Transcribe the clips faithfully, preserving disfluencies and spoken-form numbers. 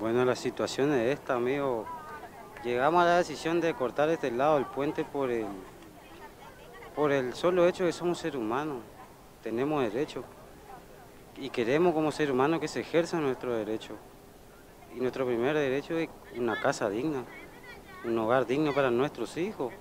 Bueno, la situación es esta, amigo. Llegamos a la decisión de cortar este lado del puente por el, por el solo hecho de que somos seres humanos. Tenemos derechos y queremos como seres humanos que se ejerzan nuestros derechos. Y nuestro primer derecho es una casa digna, un hogar digno para nuestros hijos.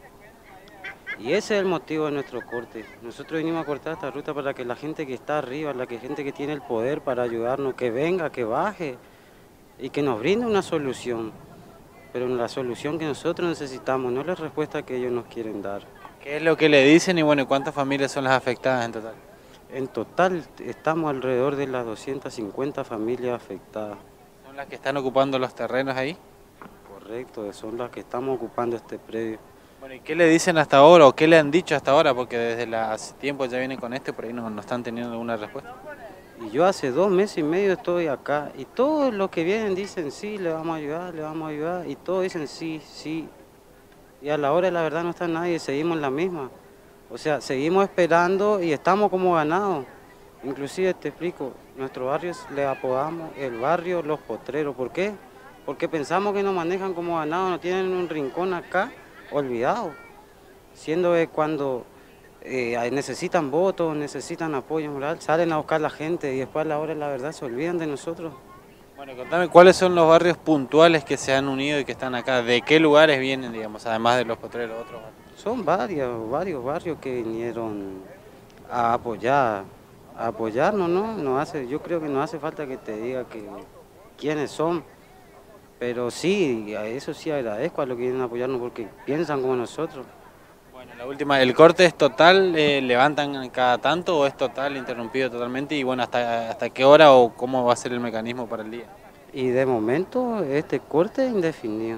Y ese es el motivo de nuestro corte. Nosotros vinimos a cortar esta ruta para que la gente que está arriba, la que gente que tiene el poder para ayudarnos, que venga, que baje y que nos brinde una solución. Pero la solución que nosotros necesitamos, no la respuesta que ellos nos quieren dar. ¿Qué es lo que le dicen y bueno, cuántas familias son las afectadas en total? En total estamos alrededor de las doscientas cincuenta familias afectadas. ¿Son las que están ocupando los terrenos ahí? Correcto, son las que estamos ocupando este predio. Bueno, ¿y qué le dicen hasta ahora o qué le han dicho hasta ahora? Porque desde la- hace tiempo ya vienen con esto y por ahí no, no están teniendo alguna respuesta. Y yo hace dos meses y medio estoy acá y todos los que vienen dicen sí, le vamos a ayudar, le vamos a ayudar y todos dicen sí, sí. Y a la hora de la verdad no está nadie, seguimos la misma. O sea, seguimos esperando y estamos como ganados. Inclusive te explico, nuestro barrio le apodamos el barrio Los Potreros. ¿Por qué? Porque pensamos que nos manejan como ganados, no tienen un rincón acá olvidado. Siendo que cuando eh, necesitan votos, necesitan apoyo moral, salen a buscar la gente y después a la hora de la verdad se olvidan de nosotros. Bueno, contame cuáles son los barrios puntuales que se han unido y que están acá. ¿De qué lugares vienen, digamos, además de los Potreros, otros barrios? Son varios, varios barrios que vinieron a apoyar, a apoyarnos, ¿no? Nos hace, yo creo que no hace falta que te diga que quiénes son, pero sí, a eso sí agradezco a los que vienen a apoyarnos porque piensan como nosotros. Bueno, la última, ¿el corte es total, eh, levantan cada tanto o es total, interrumpido totalmente? Y bueno, ¿hasta, hasta qué hora o cómo va a ser el mecanismo para el día? Y de momento este corte es indefinido.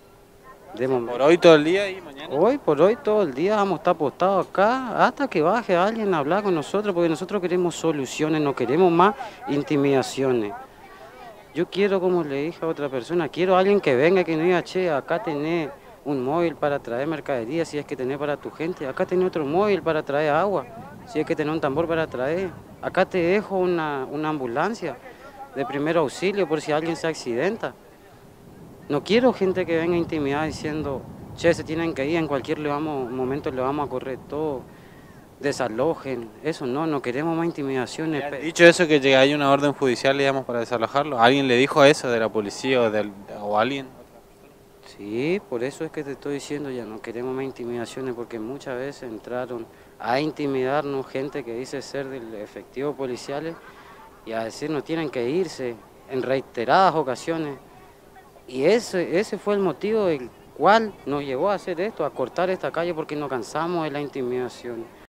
De ¿Por momento. hoy todo el día y mañana? Hoy por hoy todo el día vamos a estar postados acá hasta que baje alguien a hablar con nosotros porque nosotros queremos soluciones, no queremos más intimidaciones. Yo quiero, como le dije a otra persona, quiero a alguien que venga y que no diga, che, acá tenés un móvil para traer mercadería, si es que tenés para tu gente, acá tenés otro móvil para traer agua, si es que tenés un tambor para traer, acá te dejo una, una ambulancia de primer auxilio por si alguien se accidenta. No quiero gente que venga intimidada diciendo, che, se tienen que ir, en cualquier le vamos, momento le vamos a correr todo, desalojen, eso no, no queremos más intimidaciones. ¿Le han dicho eso que llega hay una orden judicial, digamos, para desalojarlo? ¿Alguien le dijo eso de la policía o, del, o alguien? Sí, por eso es que te estoy diciendo, ya no queremos más intimidaciones, porque muchas veces entraron a intimidarnos gente que dice ser del efectivo policiales y a decirnos tienen que irse en reiteradas ocasiones. Y ese, ese fue el motivo del cual nos llevó a hacer esto, a cortar esta calle, porque nos cansamos de la intimidación.